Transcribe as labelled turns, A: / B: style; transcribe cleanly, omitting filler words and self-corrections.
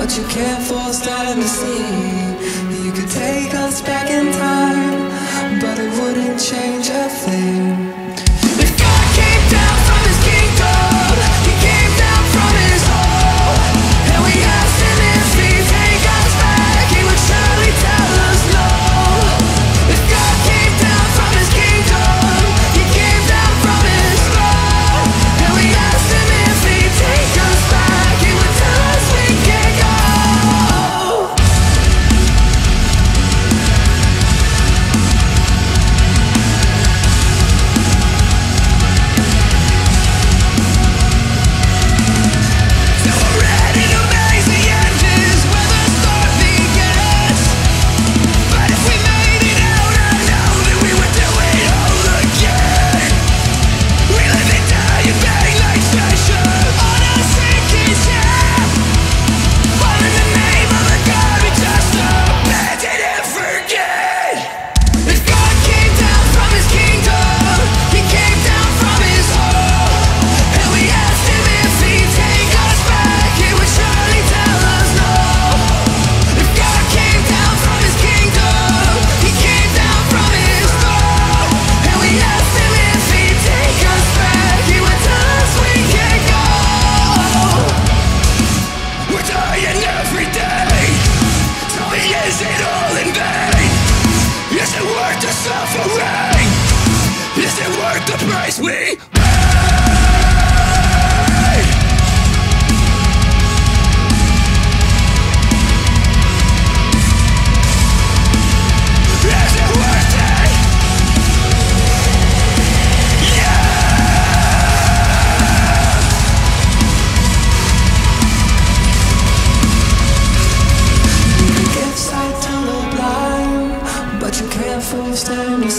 A: but you can't force time to see. You could take us back in time, but it wouldn't change a thing. If God came down from his kingdom, he came down from his home, and we asked him if he'd take us back, he would surely tell us no. If God came down from his kingdom, he came down from his throne, and we asked him if he'd take us back, he would tell us we can't go. So we're ready to make the end is where the start begins. But if we made it out, I know that we would do it all again. We live and die and bang like treasure on a sinking ship, all in the name of a God we just abandon and forget. If God came down from his kingdom, he came down from his home, and we asked him if he'd take us back, he would surely tell us no. If God came down from his kingdom, he came down from his throne, and we asked him if he'd take us back, he would tell us we can't go. We're dying every day, tell me is it all in vain? Is it worth the suffering? Is it worth the price we pay? Is it worth it? You can get sight tunnel blind, but you can't force them to